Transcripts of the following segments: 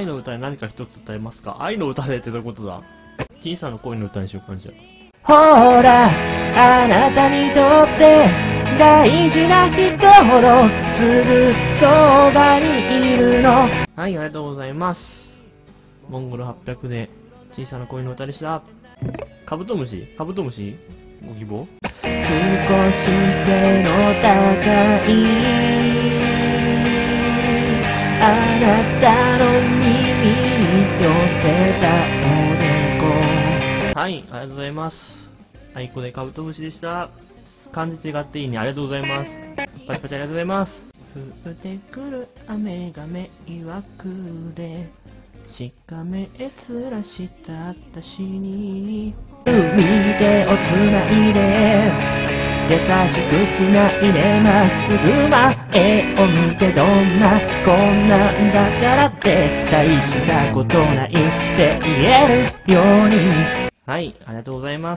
愛の歌で何か一つ歌えますか？愛の歌でってどういうことだ？金さんの恋の歌にしようか、じゃほら、あなたにとって大事な人ほどすぐそばにいるの。 はい、ありがとうございます。モンゴル800で小さな恋の歌でした。カブトムシご希望？ 少し背の高いあなたの耳に寄せたおでこ。 はい、ありがとうございます。あいこでカブトムシでした。漢字違っていいね、ありがとうございます。パチパチありがとうございます。降ってくる雨が迷惑でしかめえつらした私に右手をつないで優しくつないでまっすぐ前を見てどんなこんなんだからって大したことないって言えるように。 はい、ありがとうございます。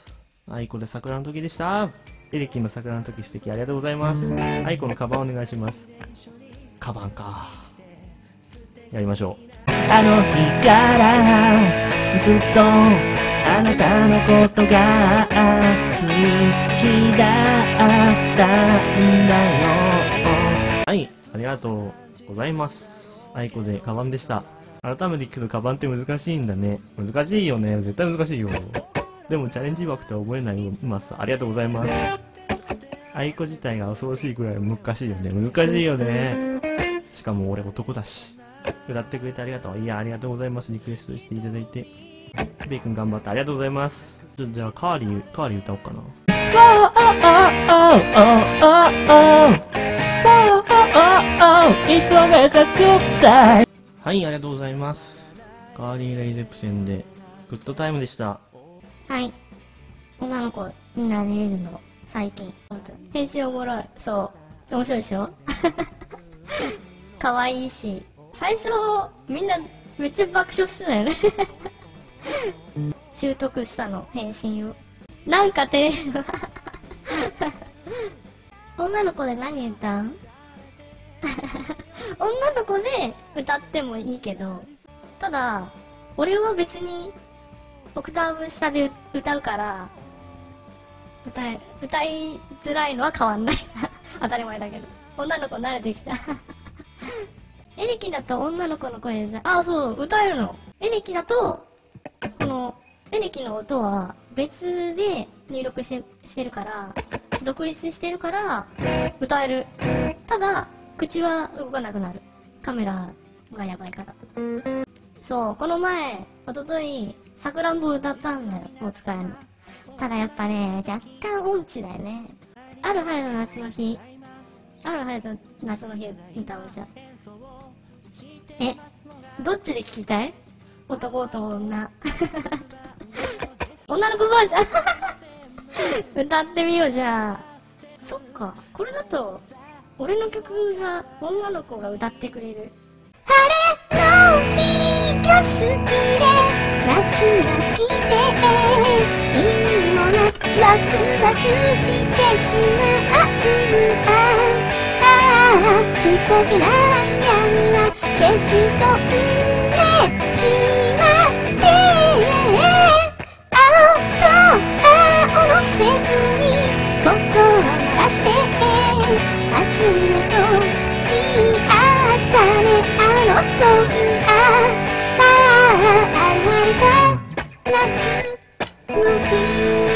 あいこで桜の時でした。エレキの桜の時素敵、ありがとうございます。あいこのカバンお願いします。カバンか。やりましょう。 あの日からずっとあなたのことが好きだったんだよ。 はい、ありがとうございます。あいこでカバンでした。改めて聞くとカバンって難しいんだね。難しいよね。絶対難しいよ。でもチャレンジ枠とは覚えないよ。今さ、ありがとうございます。あいこ自体が恐ろしいくらい難しいよね。難しいよね。しかも俺男だし。歌ってくれてありがとう。いや、ありがとうございます。リクエストしていただいて。ベイ君頑張ってありがとうござざいます。じゃあ、カーリー歌おうかな。はい、ありがとうございます。カーリー・レイゼプセンで、グッドタイムでした。 はい。女の子になれるの、最近。編集おもろい。そう。面白いでしょ可愛いし。最初、みんなめっちゃ爆笑してたよね。習得したの、返信を。なんか照れる。女の子で何歌う女の子で歌ってもいいけど、ただ、俺は別に、オクターブ下で歌うから、歌いづらいのは変わんない。当たり前だけど。女の子慣れてきた。エレキだと女の子の声で、あ、そう、歌えるの。エレキだと、この、エレキの音は別で入力してるから、独立してるから、歌える。ただ、口は動かなくなる。カメラがやばいから。そう、この前、おととい、さくらんぼ歌ったんだよ、もう使えるの。ただやっぱね、若干音痴だよね。ある晴れの夏の日、歌うじゃん。どっちで聞きたい？男と女。女の子バージョン歌ってみようじゃあ。そっか、これだと、俺の曲が女の子が歌ってくれる。 晴れの日が好きで夏が好きで意味もなくワクワクしてしまう。ちっぽけな闇は消し飛んでしまって青と青のせずに心鳴らして熱いねと言い合ったねあの時現れた夏の日。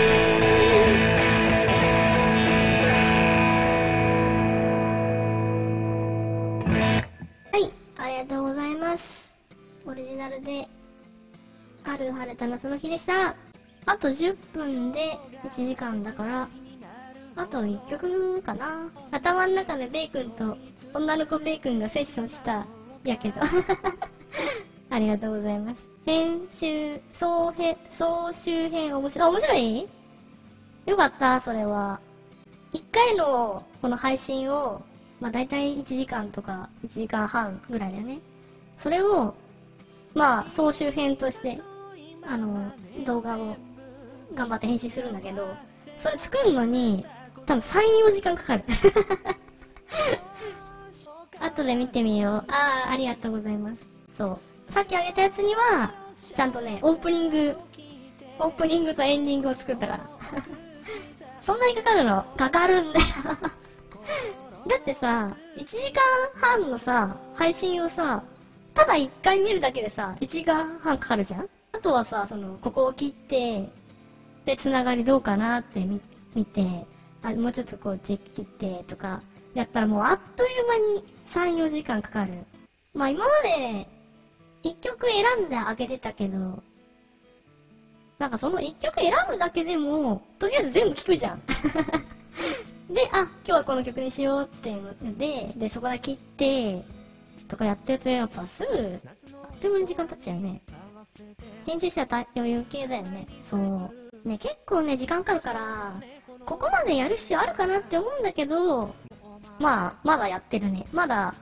ありがとうございます。オリジナルで、ある晴れた夏の日でした。あと10分で1時間だから、あと1曲かな。頭の中でベイ君と、女の子ベイ君がセッションした、やけど。ありがとうございます。編集、総集編面白い？よかった、それは。1回のこの配信を、まあ大体1時間とか1時間半ぐらいだよね。それを、まあ総集編として、動画を頑張って編集するんだけど、それ作るのに、多分3、4時間かかる。後で見てみよう。ありがとうございます。そう。 さっきあげたやつには、ちゃんとね、オープニングとエンディングを作ったから。そんなにかかるの？かかるんだよ。だってさ、1時間半のさ、配信をさ、ただ1回見るだけでさ、1時間半かかるじゃん？あとはさ、ここを切って、で、つながりどうかなって見て、もうちょっとこう、切ってとか、やったらもうあっという間に3、4時間かかる。まあ今まで、1曲選んであげてたけど、なんかその1曲選ぶだけでも、とりあえず全部聴くじゃん。で、今日はこの曲にしようっていうので、そこで切って、とかやってるとやっぱすぐ、あっという間に時間経っちゃうよね。編集したら余裕系だよね。そう。ね、結構ね、時間かかるから、ここまでやる必要あるかなって思うんだけど、まあ、まだやってるね。まだ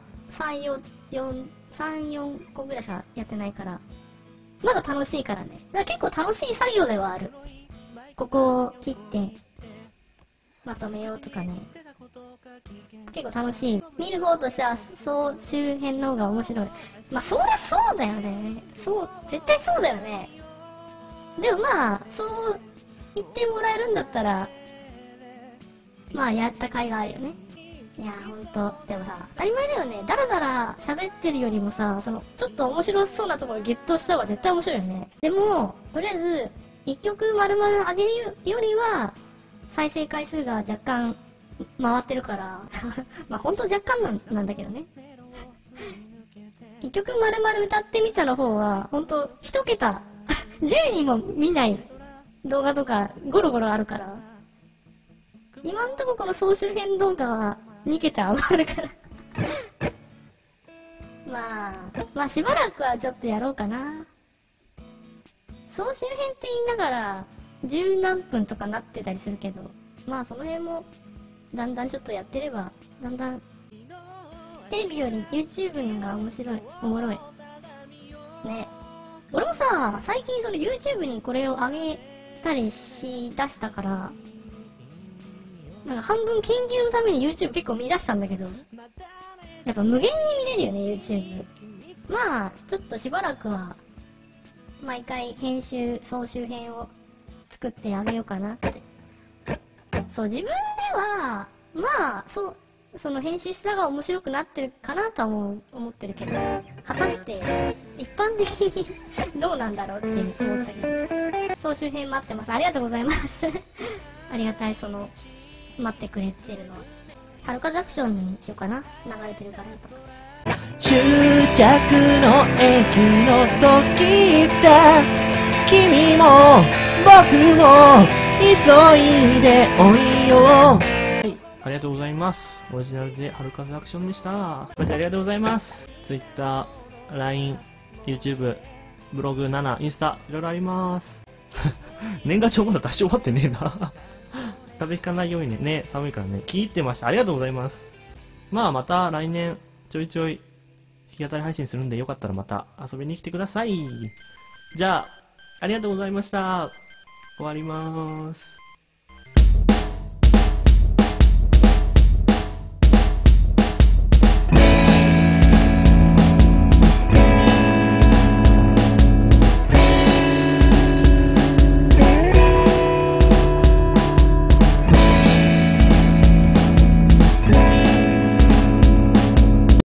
3、4個ぐらいしかやってないから。まだ楽しいからね。だから結構楽しい作業ではある。ここを切って、まとめようとかね。結構楽しい。見る方としては、総集編の方が面白い。まあ、そりゃそうだよね。そう、絶対そうだよね。でもまあ、そう言ってもらえるんだったら、まあ、やった甲斐があるよね。いやほんと。でもさ、当たり前だよね。だらだら喋ってるよりもさ、ちょっと面白そうなところゲットした方が絶対面白いよね。でも、とりあえず、一曲丸々上げるよりは、再生回数が若干回ってるから、まあほんと若干なんだけどね。一曲丸々歌ってみたの方は、ほんと一桁、10人も見ない動画とかゴロゴロあるから、今んとここの総集編動画は2桁余るからまあしばらくはちょっとやろうかな。総集編って言いながら十何分とかなってたりするけど、まあその辺もだんだんちょっとやってれば、だんだんテレビより YouTube のがおもろいね。俺もさ、最近YouTube にこれを上げたりしだしたから、なんか半分研究のために YouTube 結構見出したんだけど、やっぱ無限に見れるよね、YouTube。まあ、ちょっとしばらくは、毎回総集編を作ってあげようかなって。そう、自分では、まあ、その編集したが面白くなってるかなとは思ってるけど、果たして、一般的にどうなんだろうって思ったけど、総集編待ってます。ありがとうございます。ありがたい、待ってくれてるの。はるかザクションにしようかな。流れてるからとか。 終着の駅の時だ、君も僕も急いで降りよう。 はい、ありがとうございます。オリジナルではるかずアクションでした。ご視聴ありがとうございます。Twitter、LINE、YouTube、ブログ7、インスタ、いろいろあります。年賀状まだ出し終わってねえな。風邪ひかないようにね、寒いからね、聞いてました。ありがとうございます。まあまた来年ちょいちょい弾き語り配信するんで、よかったらまた遊びに来てください。じゃあ、ありがとうございました。終わりまーす。